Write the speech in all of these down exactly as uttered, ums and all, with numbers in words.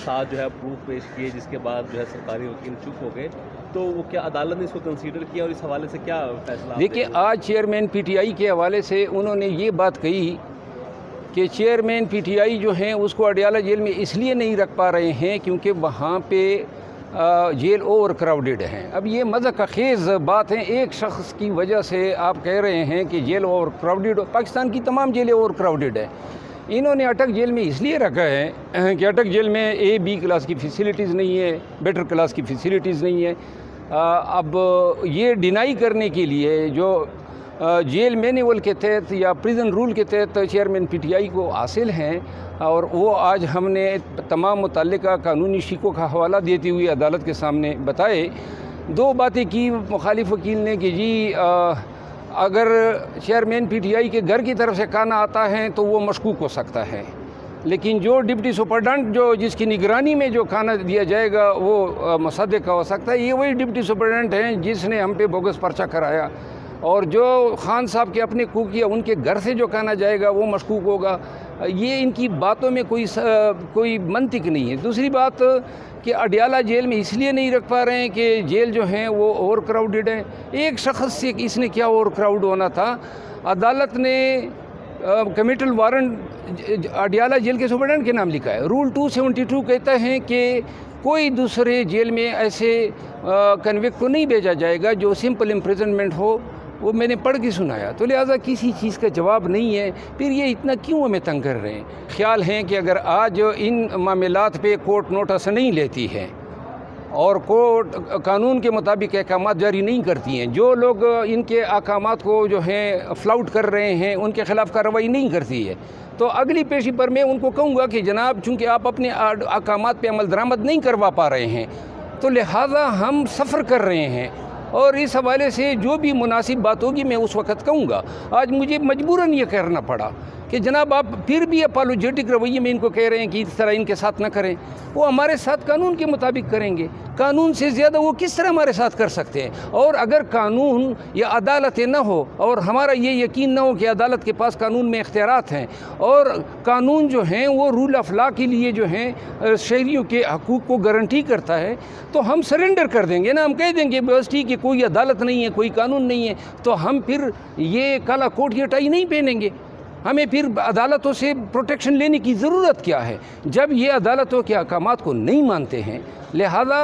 साथ जो है प्रूफ पेश किए, जिसके बाद जो है सरकारी वकील चुप हो गए, तो वो क्या अदालत ने इसको कंसीडर किया और इस हवाले से क्या फैसला? देखिए, आज चेयरमैन पीटीआई के हवाले से उन्होंने ये बात कही कि चेयरमैन पीटीआई जो हैं उसको अडयाला जेल में इसलिए नहीं रख पा रहे हैं क्योंकि वहाँ पे जेल ओवर क्राउडेड हैं। अब ये मज़ाक खेज़ बात है, एक शख्स की वजह से आप कह रहे हैं कि जेल ओवर क्राउडेड। पाकिस्तान की तमाम जेलें ओवर क्राउडेड है। इन्होंने अटक जेल में इसलिए रखा है कि अटक जेल में ए बी क्लास की फ़ैसिलिटीज़ नहीं है, बेटर क्लास की फ़ैसिलिटीज़ नहीं है। अब ये डिनाई करने के लिए जो जेल मैनुअल के तहत या प्रिजन रूल के तहत चेयरमैन पीटीआई को हासिल हैं, और वो आज हमने तमाम मुतल्लिका कानूनी शिकों का हवाला देते हुए अदालत के सामने बताए। दो बातें की मुखालिफ वकील ने कि जी आ, अगर चेयरमैन पीटीआई के घर की तरफ से खाना आता है तो वो मशकूक हो सकता है, लेकिन जो डिप्टी सुपरडेंट जो जिसकी निगरानी में जो खाना दिया जाएगा वो मुसद्दिक का हो सकता है। ये वही डिप्टी सुपरडेंट हैं जिसने हम पे बोगस पर्चा कराया, और जो खान साहब के अपने कुक या उनके घर से जो खाना जाएगा वो मशकूक होगा। ये इनकी बातों में कोई कोई मंतिक नहीं है। दूसरी बात कि अडयाला जेल में इसलिए नहीं रख पा रहे हैं कि जेल जो हैं वो ओवर क्राउडेड है। एक शख्स से इसने क्या ओवर क्राउड होना था? अदालत ने कमिटल वारंट अडयाला जेल के सुपरडेंट के नाम लिखा है। रूल टू सेवेंटी टू कहता है कि कोई दूसरे जेल में ऐसे कन्विक्ट को नहीं भेजा जाएगा जो सिंपल इम्प्रिजनमेंट हो। वो मैंने पढ़ के सुनाया, तो लिहाजा किसी चीज़ का जवाब नहीं है। फिर ये इतना क्यों हमें तंग कर रहे हैं? ख्याल है कि अगर आज इन मामलात पे कोर्ट नोटिस नहीं लेती है और कोर्ट कानून के मुताबिक अहकामात जारी नहीं करती हैं, जो लोग इनके अहकामात को जो हैं फ्लाउट कर रहे हैं उनके ख़िलाफ़ कार्रवाई नहीं करती है, तो अगली पेशी पर मैं उनको कहूँगा कि जनाब, चूँकि आप अपने अहकामात पे अमल दरामद नहीं करवा पा रहे हैं, तो लिहाजा हम सफ़र कर रहे हैं, और इस हवाले से जो भी मुनासिब बात होगी मैं उस वक़्त कहूँगा। आज मुझे मजबूरन ये करना पड़ा कि जनाब आप फिर भी अपोलोजेटिक रवैये में इनको कह रहे हैं कि इस तरह इनके साथ ना करें। वो हमारे साथ कानून के मुताबिक करेंगे, कानून से ज़्यादा वो किस तरह हमारे साथ कर सकते हैं? और अगर कानून या अदालतें ना हो और हमारा ये यकीन ना हो कि अदालत के पास कानून में इख्तियारात हैं और कानून जो हैं वो रूल ऑफ लॉ के लिए जो हैं शहरियों के हकूक़ को गारंटी करता है, तो हम सरेंडर कर देंगे ना। हम कह देंगे बस ठीक है, कोई अदालत नहीं है, कोई कानून नहीं है, तो हम फिर ये काला कोट या टाई नहीं पहनेंगे। हमें फिर अदालतों से प्रोटेक्शन लेने की ज़रूरत क्या है जब ये अदालतों के अहकामात को नहीं मानते हैं? लिहाजा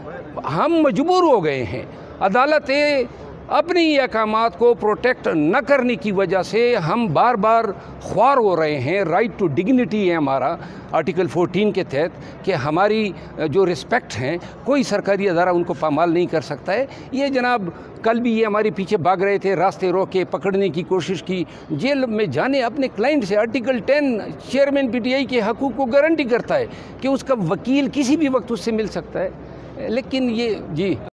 हम मजबूर हो गए हैं। अदालतें अपने ही अहकामात को प्रोटेक्ट न करने की वजह से हम बार बार ख्वार हो रहे हैं। राइट टू डिग्निटी है हमारा आर्टिकल चौदह के तहत कि हमारी जो रिस्पेक्ट हैं कोई सरकारी अदारा उनको पामाल नहीं कर सकता है। ये जनाब कल भी ये हमारे पीछे भाग रहे थे, रास्ते रोक के पकड़ने की कोशिश की, जेल में जाने अपने क्लाइंट से। आर्टिकल टेन चेयरमैन पीटीआई के हकूक़ को गारंटी करता है कि उसका वकील किसी भी वक्त उससे मिल सकता है, लेकिन ये जी